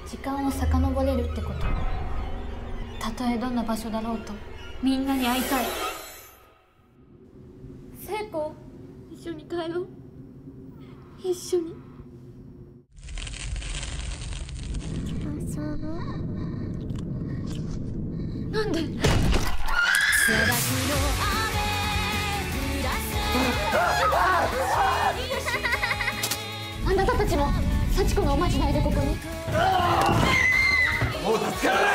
時間を遡れるってこと。たとえどんな場所だろうとみんなに会いたい。聖子、一緒に帰ろう。一緒に。なんで？あなたたちも幸子のおまじないでここに。 もう助からない。